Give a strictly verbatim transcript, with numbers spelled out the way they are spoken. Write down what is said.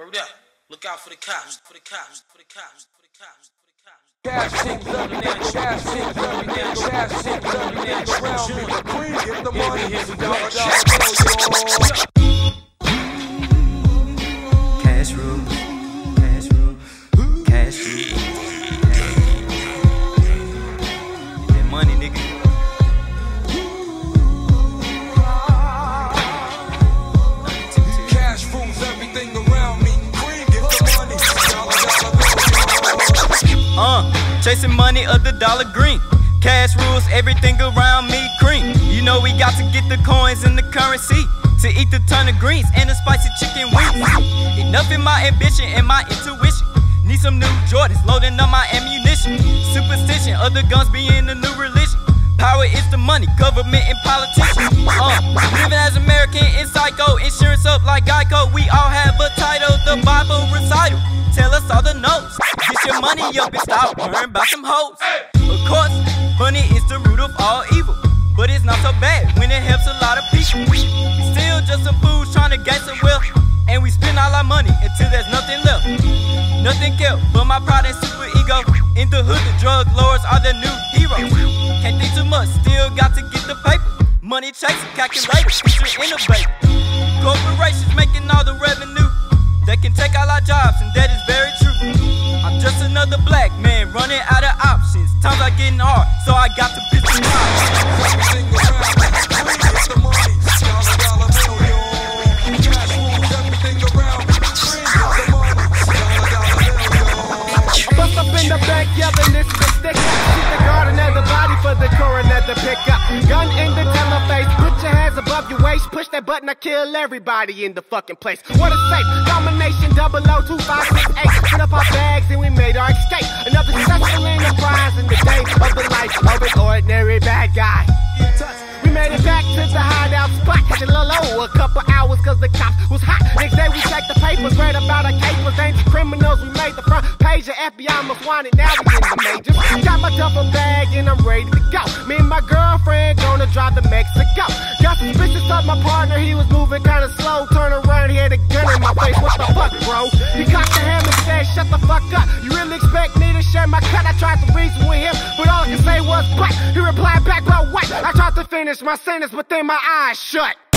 Word up. Look out for the cops, for the cops, for the cops, for the cops, for the cops. Cash things up and down, cash things up and down, cash things up and down around me. Queen, get the money, dollar, dollar, cash rules, cash rules, cash rules. Get that money, nigga. Cash rules everything around me. Queen, get the money, dollar, dollar, Uh, chasing money of the dollar green. Cash rules everything around me, cream. You know we got to get the coins and the currency to eat the ton of greens and the spicy chicken wings. Enough in my ambition and my intuition. Need some new Jordans, loading up my ammunition. Superstition, other guns being the new religion. Power is the money, government and politicians. Uh, living as American in psycho, insurance up like Geico. We all have a title, the Bible recital. Tell us all the notes. Get your money up and stop worrying about some hoes. Of course, money is the root of all evil, but it's not so bad when it helps a lot of people. We still just some fools trying to gain some wealth, and we spend all our money until there's nothing left. Nothing kept but my pride and super ego. In the hood, the drug lords are the new heroes. Can't think too much, still got to get the paper. Money chasing, calculators, future innovator. Corporations making all the revenue. They can take all our jobs, and that is very true. I'm just another black man running out of options. Times are getting hard, so I got to pick some options. everything around me. Queen, get the money, dollar, dollar bill, yo. Cash rules everything around me. Queen, get the money, dollar, dollar bill, yo. Bust up in the backyard and this is a stick. Shoot the garden and the body for the coroner to pick up. Gun in the teleface, put your hands above your waist. Push that button, I kill everybody in the fucking place. What a safe, domination, double O, two, five, six, eight. Put up our bags and we made our escape. Another successful enterprise in the day of the life of an ordinary bad guy. We made it back to the hideout spot. Had a little low, a couple hours cause the cops was hot. Next day we checked the papers, read about our capers. Dangerous criminals, we made the front page of F B I most wanted, now we in the majors. Got my duffel bag and I'm ready to go. Me and my girlfriend gonna drive to Mexico. Got suspicious of my partner, he was moving kinda slow. Turn around, he had a gun in my face, what the fuck, bro? He cocked the hammer and said, shut the fuck up. You really expect me to share my cut? I tried to reason with him, but all I could say was but. He replied back, bro, what? I tried to finish my sentence, but then my eyes shut.